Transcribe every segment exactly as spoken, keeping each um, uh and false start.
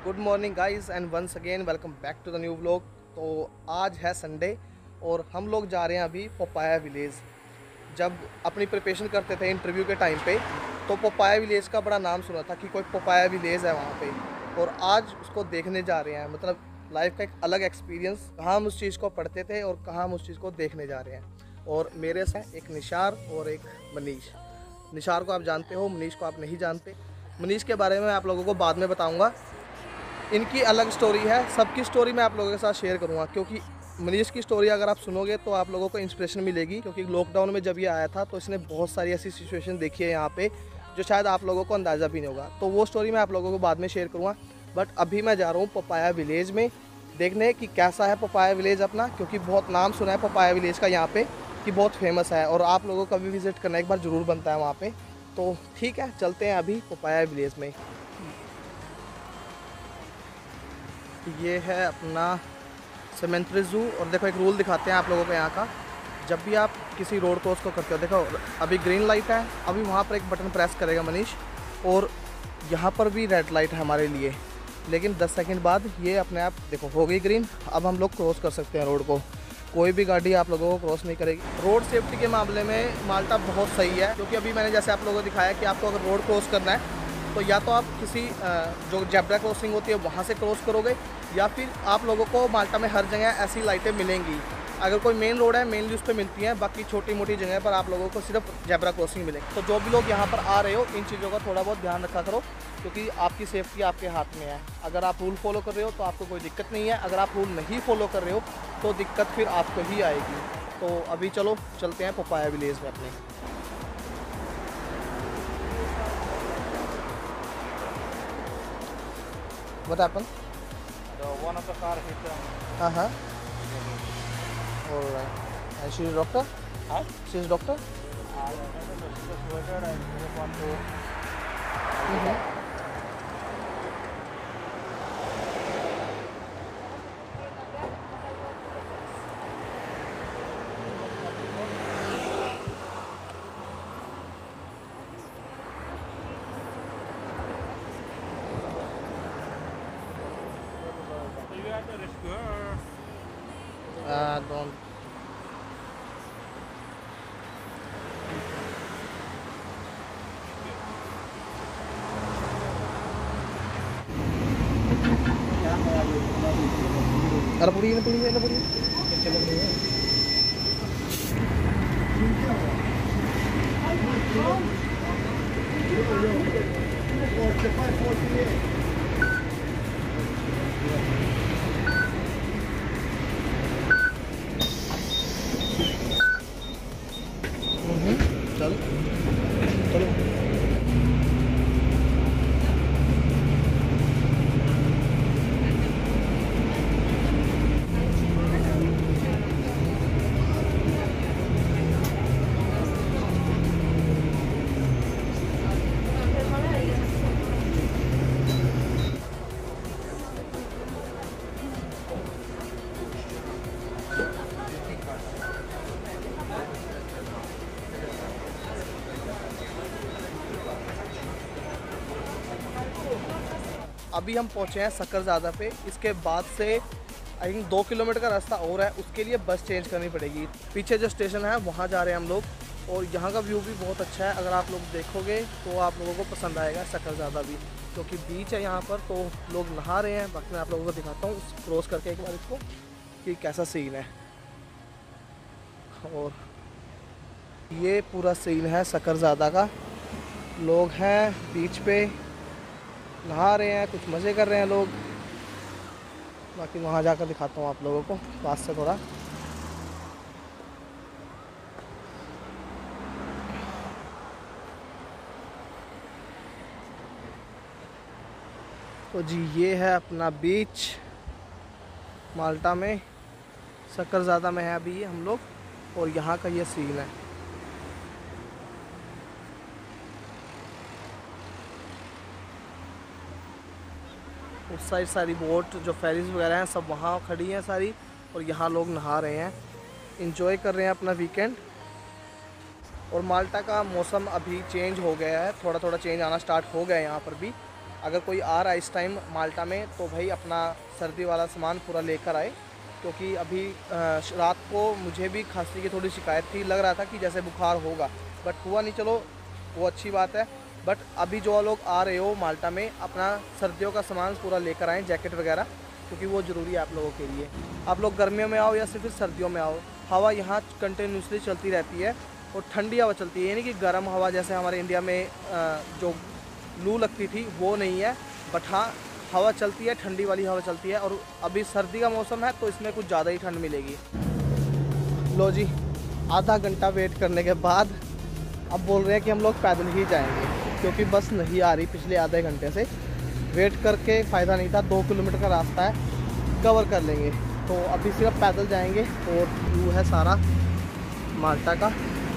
Good morning guys and once again welcome back to the new vlog. तो आज है Sunday और हम लोग जा रहे हैं अभी पपाया विलेज। जब अपनी प्रिपरेशन करते थे इंटरव्यू के टाइम पे तो पपाया विलेज का बड़ा नाम सुना था कि कोई पपाया विलेज है वहाँ पे, और आज उसको देखने जा रहे हैं। मतलब लाइफ का एक अलग एक्सपीरियंस, कहाँ हम उस चीज़ को पढ़ते थे और कहाँ हम उस चीज़ को देखने जा रहे हैं। और मेरे से एक निशार और एक मनीष। निशार को आप जानते हो, मनीष को आप नहीं जानते। मनीष के बारे में आप लोगों को बाद में बताऊंगा। इनकी अलग स्टोरी है, सबकी स्टोरी मैं आप लोगों के साथ शेयर करूंगा, क्योंकि मनीष की स्टोरी अगर आप सुनोगे तो आप लोगों को इंस्पिरेशन मिलेगी। क्योंकि लॉकडाउन में जब ये आया था तो इसने बहुत सारी ऐसी सिचुएशन देखी है यहाँ पे जो शायद आप लोगों को अंदाज़ा भी नहीं होगा। तो वो स्टोरी मैं आप लोगों को बाद में शेयर करूँगा। बट अभी मैं जा रहा हूँ पपाया विलेज में देखने कि कैसा है पपाया विलेज अपना, क्योंकि बहुत नाम सुना है पपाया विलेज का यहाँ पे कि बहुत फेमस है और आप लोगों का भी विज़िट करना एक बार ज़रूर बनता है वहाँ पे। तो ठीक है, चलते हैं अभी पपाया विलेज में। ये है अपना सेमेंट्री ज़ू। और देखो एक रूल दिखाते हैं आप लोगों को यहाँ का। जब भी आप किसी रोड क्रॉस को करते हो, देखो अभी ग्रीन लाइट है, अभी वहाँ पर एक बटन प्रेस करेगा मनीष, और यहाँ पर भी रेड लाइट है हमारे लिए, लेकिन दस सेकंड बाद ये अपने आप देखो हो गई ग्रीन। अब हम लोग क्रॉस कर सकते हैं रोड को, कोई भी गाड़ी आप लोगों को क्रॉस नहीं करेगी। रोड सेफ्टी के मामले में माल्टा बहुत सही है, क्योंकि अभी मैंने जैसे आप लोगों को दिखाया कि आपको अगर रोड क्रॉस करना है तो या तो आप किसी जो जेब्रा क्रॉसिंग होती है वहाँ से क्रॉस करोगे, या फिर आप लोगों को माल्टा में हर जगह ऐसी लाइटें मिलेंगी। अगर कोई मेन रोड है मेनली उस पर मिलती हैं, बाकी छोटी मोटी जगह पर आप लोगों को सिर्फ जेब्रा क्रॉसिंग मिलेगी। तो जो भी लोग यहाँ पर आ रहे हो इन चीज़ों का थोड़ा बहुत ध्यान रखा करो, क्योंकि आपकी सेफ्टी आपके हाथ में है। अगर आप रूल फॉलो कर रहे हो तो आपको कोई दिक्कत नहीं है, अगर आप रूल नहीं फॉलो कर रहे हो तो दिक्कत फिर आपको ही आएगी। तो अभी चलो चलते हैं पपाया विलेज में अपने। What happened? The one of the car hit them. Uh huh. All right. And she is doctor? Huh? She is doctor? I don't know. She just waited and moved on to. Mm-hmm. You have to rescue her. Uh, don't. Ada puri ini, puri ini, ada puri. चल चलो। अभी हम पहुँचे हैं सक्करज़ादा पे। इसके बाद से आई थिंक दो किलोमीटर का रास्ता और है, उसके लिए बस चेंज करनी पड़ेगी। पीछे जो स्टेशन है वहाँ जा रहे हैं हम लोग, और यहाँ का व्यू भी बहुत अच्छा है। अगर आप लोग देखोगे तो आप लोगों को पसंद आएगा सक्करज़ादा भी, क्योंकि बीच है यहाँ पर, तो लोग नहा रहे हैं। बाकी मैं आप लोगों को दिखाता हूँ क्रॉस करके एक बार इसको कि कैसा सीन है। और ये पूरा सीन है सक्करज़ादा का। लोग हैं बीच पे, नहा रहे हैं, कुछ मज़े कर रहे हैं लोग। बाकी वहाँ जाकर दिखाता हूँ आप लोगों को पास से थोड़ा। तो जी ये है अपना बीच माल्टा में, सक्करज़ादा में है अभी हम लोग, और यहाँ का ये सीन है। उस साइड सारी बोट जो फेरीज वगैरह हैं सब वहाँ खड़ी हैं सारी, और यहाँ लोग नहा रहे हैं, इंजॉय कर रहे हैं अपना वीकेंड। और माल्टा का मौसम अभी चेंज हो गया है, थोड़ा थोड़ा चेंज आना स्टार्ट हो गया है यहाँ पर भी। अगर कोई आ रहा है इस टाइम माल्टा में तो भाई अपना सर्दी वाला सामान पूरा लेकर आए, क्योंकि अभी रात को मुझे भी खांसी की थोड़ी शिकायत थी, लग रहा था कि जैसे बुखार होगा, बट हुआ नहीं। चलो वो अच्छी बात है। बट अभी जो लोग आ रहे हो माल्टा में, अपना सर्दियों का सामान पूरा लेकर आएँ, जैकेट वगैरह, क्योंकि वो ज़रूरी है आप लोगों के लिए। आप लोग गर्मियों में आओ या सिर्फ सर्दियों में आओ, हवा यहाँ कंटिन्यूसली चलती रहती है और ठंडी हवा चलती है, यानी कि गर्म हवा जैसे हमारे इंडिया में जो लू लगती थी वो नहीं है। बट हाँ, हवा चलती है, ठंडी वाली हवा चलती है। और अभी सर्दी का मौसम है तो इसमें कुछ ज़्यादा ही ठंड मिलेगी। लो जी, आधा घंटा वेट करने के बाद अब बोल रहे हैं कि हम लोग पैदल ही जाएंगे, क्योंकि बस नहीं आ रही पिछले आधे घंटे से। वेट करके फ़ायदा नहीं था, दो किलोमीटर का रास्ता है, कवर कर लेंगे। तो अभी सिर्फ पैदल जाएंगे। और व्यू है सारा माल्टा का,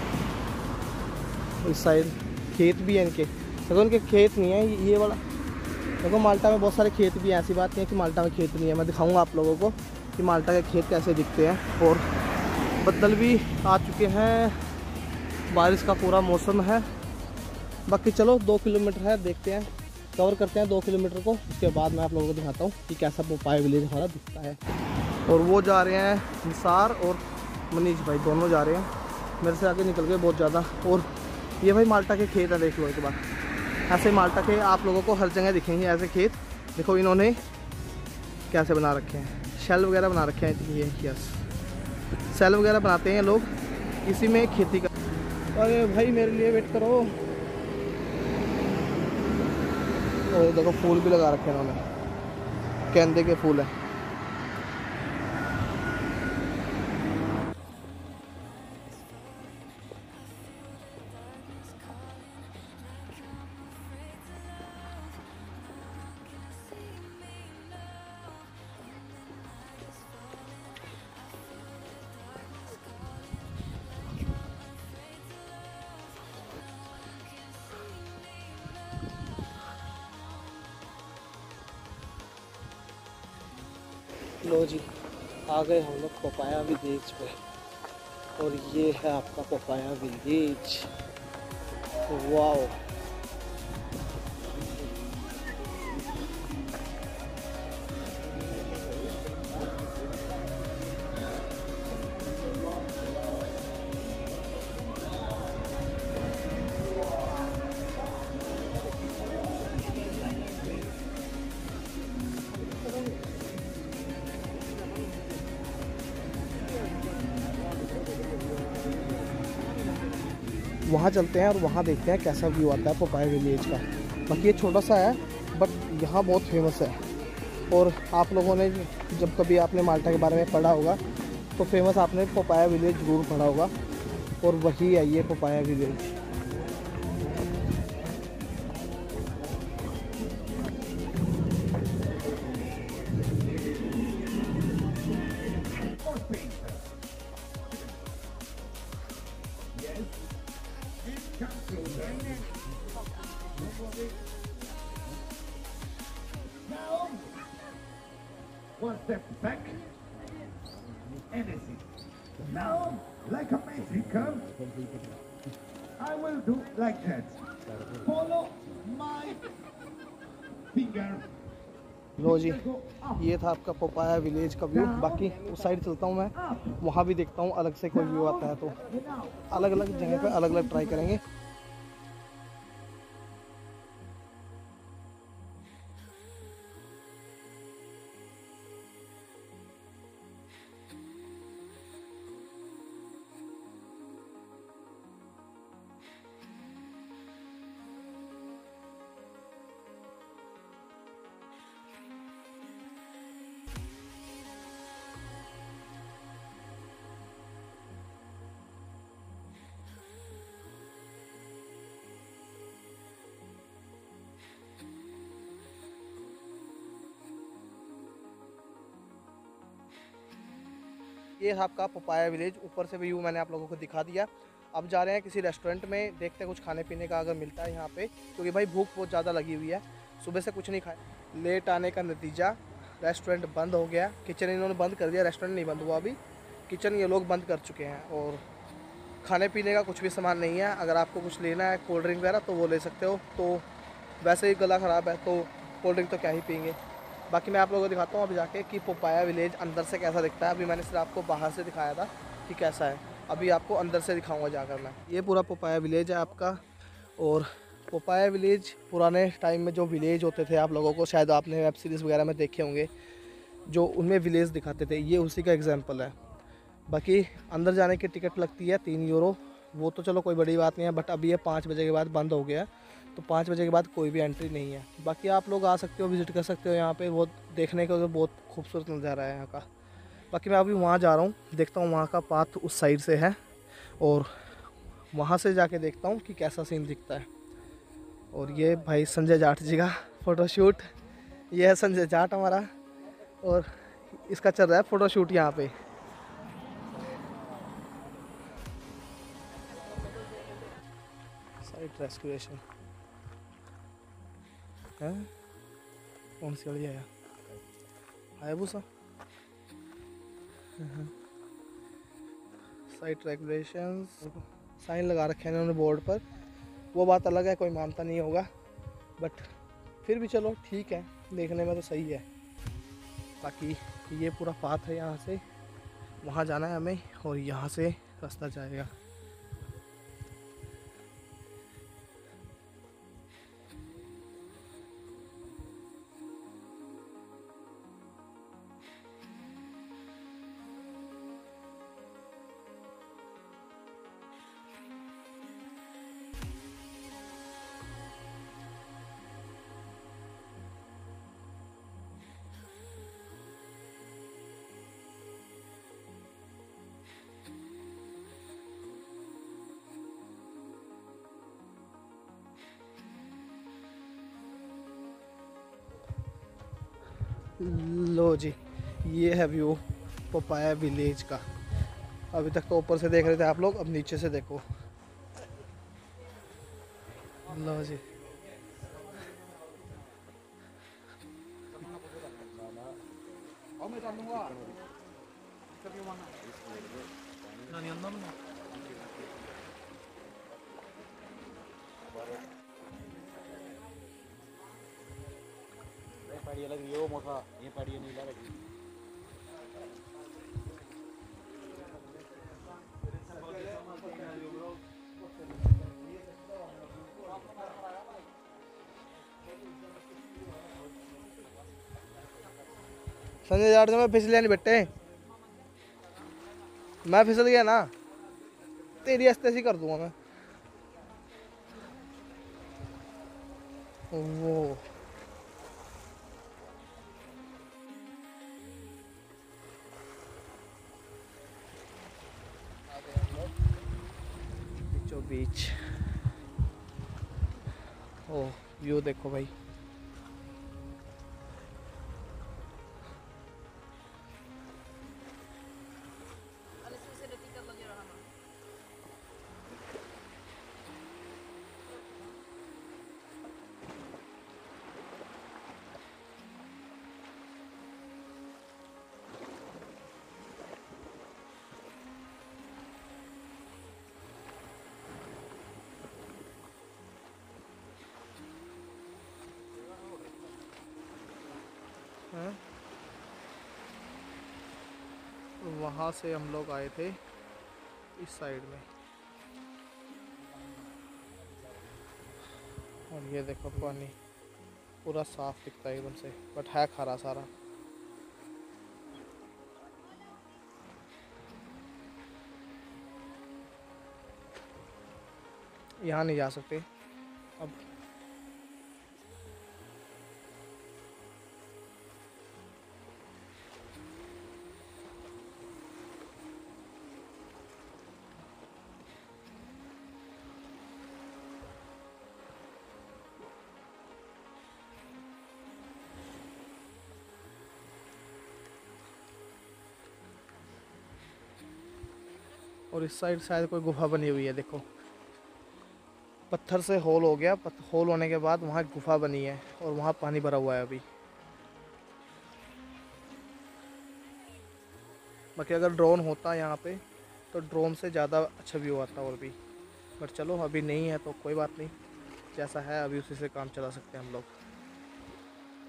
इस साइड खेत भी है इनके। देखो इनके खेत नहीं है, ये वाला देखो, माल्टा में बहुत सारे खेत भी हैं। ऐसी बात नहीं है कि माल्टा में खेत नहीं है, मैं दिखाऊंगा आप लोगों को कि माल्टा के खेत कैसे दिखते हैं। और बदल भी आ चुके हैं, बारिश का पूरा मौसम है। बाकी चलो दो किलोमीटर है, देखते हैं, कवर करते हैं दो किलोमीटर को, उसके बाद मैं आप लोगों को दिखाता हूँ कि कैसा पोपाया विलेज हमारा दिखता है। और वो जा रहे हैं निसार और मनीष भाई, दोनों जा रहे हैं, मेरे से आगे निकल गए बहुत ज़्यादा। और ये भाई माल्टा के खेत है, देख लो एक बार। ऐसे माल्टा के आप लोगों को हर जगह दिखेंगे ऐसे खेत। देखो इन्होंने कैसे बना रखे हैं, शेल वगैरह बना रखे हैं। ये यस, शेल वगैरह बनाते हैं लोग, इसी में खेती कर। अरे भाई मेरे लिए वेट करो। और देखो फूल भी लगा रखे हैं इन्होंने, गेंदे के फूल हैं। लो जी, आ गए हम लोग पपाया विलेज पे। और ये है आपका पपाया विलेज। वाओ, वहाँ चलते हैं और वहाँ देखते हैं कैसा व्यू आता है पपाया विलेज का। बाकी ये छोटा सा है बट यहाँ बहुत फेमस है। और आप लोगों ने जब कभी आपने माल्टा के बारे में पढ़ा होगा तो फेमस आपने पपाया विलेज ज़रूर पढ़ा होगा, और वही है ये papaya village. Now, one step back, and that's it. Now, like a Mexican, I will do like that. Follow my finger. लो जी, ये था आपका पपाया विलेज का व्यू। बाकी उस साइड चलता हूँ मैं, वहाँ भी देखता हूँ अलग से कोई व्यू आता है तो। अलग अलग जगह पे अलग अलग ट्राई करेंगे। ये है आपका पपाया विलेज, ऊपर से व्यू मैंने आप लोगों को दिखा दिया। अब जा रहे हैं किसी रेस्टोरेंट में, देखते हैं कुछ खाने पीने का अगर मिलता है यहाँ पे, क्योंकि भाई भूख बहुत ज़्यादा लगी हुई है, सुबह से कुछ नहीं खाया। लेट आने का नतीजा, रेस्टोरेंट बंद हो गया। किचन इन्होंने बंद कर दिया, रेस्टोरेंट नहीं बंद हुआ अभी, किचन ये लोग बंद कर चुके हैं। और खाने पीने का कुछ भी सामान नहीं है। अगर आपको कुछ लेना है कोल्ड ड्रिंक वगैरह तो वो ले सकते हो। तो वैसे ही गला ख़राब है तो कोल्ड ड्रिंक तो क्या ही पियेंगे। बाकी मैं आप लोगों को दिखाता हूँ अभी जाके कि पोपाया विलेज अंदर से कैसा दिखता है। अभी मैंने सिर्फ आपको बाहर से दिखाया था कि कैसा है, अभी आपको अंदर से दिखाऊंगा जाकर मैं। ये पूरा पोपाया विलेज है आपका। और पोपाया विलेज पुराने टाइम में जो विलेज होते थे, आप लोगों को शायद आपने वेब सीरीज़ वगैरह में देखे होंगे, जो उनमें विलेज दिखाते थे, ये उसी का एग्जाम्पल है। बाकी अंदर जाने की टिकट लगती है तीन यूरो, वो तो चलो कोई बड़ी बात नहीं है, बट अभी ये पाँच बजे के बाद बंद हो गया है, तो पाँच बजे के बाद कोई भी एंट्री नहीं है। बाकी आप लोग आ सकते हो, विज़िट कर सकते हो यहाँ पे, वो देखने का तो बहुत खूबसूरत नज़ारा है यहाँ का। बाकी मैं अभी वहाँ जा रहा हूँ, देखता हूँ वहाँ का पाथ उस साइड से है, और वहाँ से जाके देखता हूँ कि कैसा सीन दिखता है। और ये भाई संजय जाट जी का फ़ोटोशूट, ये है संजय जाट हमारा, और इसका चल रहा है फ़ोटोशूट यहाँ पे। साइट रेस्टोरेशन है, कौन सी वाली है, हायाबुसा। साइट रेगुलेशन साइन लगा रखे हैं इन्होंने बोर्ड पर, वो बात अलग है, कोई मानता नहीं होगा, बट फिर भी चलो ठीक है, देखने में तो सही है। बाकी ये पूरा पाथ है, यहाँ से वहाँ जाना है हमें, और यहाँ से रास्ता जाएगा। लो जी, ये है व्यू पोपाया विलेज का। अभी तक तो ऊपर से देख रहे थे आप लोग, अब नीचे से देखो। लो जी, पहाड़ी अलग ये वो मोटा, ये पहाड़ी नीला लगी। संजय जाट में फिसलिया नहीं बेटे, मैं फिसल गया ना, तेरी ऐसे ऐसी कर दूंगा मैं। वो बीचों बीच, ओ व्यू देखो भाई। हैं, वहाँ से हम लोग आए थे इस साइड में, और ये देखो पानी पूरा साफ दिखता है एकदम से, बट है खारा सारा। यहाँ नहीं जा सकते अब। और इस साइड शायद कोई गुफा बनी हुई है, देखो पत्थर से होल हो गया, पत्थर होल होने के बाद वहाँ गुफा बनी है, और वहाँ पानी भरा हुआ है अभी। बाकी अगर ड्रोन होता यहाँ पे तो ड्रोन से ज़्यादा अच्छा व्यू आता और भी, बट चलो अभी नहीं है तो कोई बात नहीं, जैसा है अभी उसी से काम चला सकते हैं हम लोग।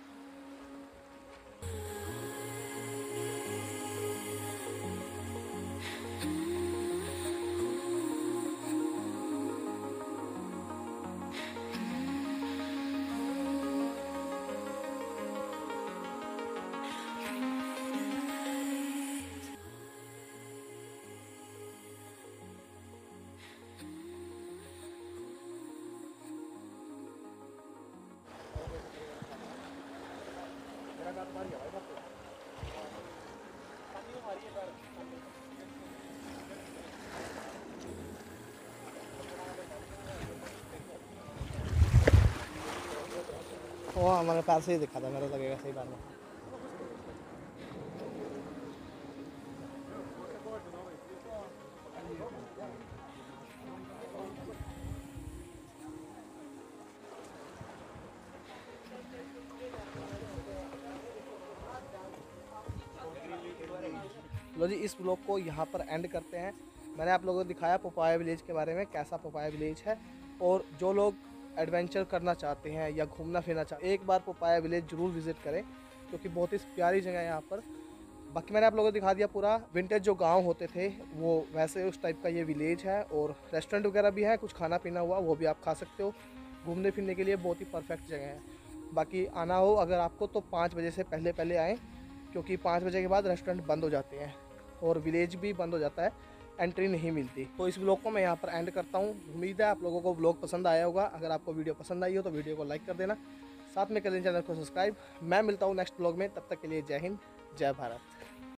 वो हमारे पास ही दिखा था, मेरे लगेगा सही बार में। लो जी, इस ब्लॉग को यहाँ पर एंड करते हैं। मैंने आप लोगों को दिखाया पपाया विलेज के बारे में, कैसा पपाया विलेज है। और जो लोग एडवेंचर करना चाहते हैं या घूमना फिरना चाहते हैं, एक बार पपाया विलेज ज़रूर विज़िट करें, क्योंकि बहुत ही प्यारी जगह है यहाँ पर। बाकी मैंने आप लोगों को दिखा दिया पूरा विंटेज जो गांव होते थे वो वैसे उस टाइप का ये विलेज है। और रेस्टोरेंट वगैरह भी है, कुछ खाना पीना हुआ वो भी आप खा सकते हो। घूमने फिरने के लिए बहुत ही परफेक्ट जगह है। बाकी आना हो अगर आपको तो पाँच बजे से पहले पहले आएँ, क्योंकि पाँच बजे के बाद रेस्टोरेंट बंद हो जाते हैं और विलेज भी बंद हो जाता है, एंट्री नहीं मिलती। तो इस ब्लॉग को मैं यहाँ पर एंड करता हूँ। उम्मीद है आप लोगों को ब्लॉग पसंद आया होगा। अगर आपको वीडियो पसंद आई हो तो वीडियो को लाइक कर देना, साथ में कर देना चैनल को सब्सक्राइब। मैं मिलता हूँ नेक्स्ट ब्लॉग में, तब तक के लिए जय हिंद, जय भारत।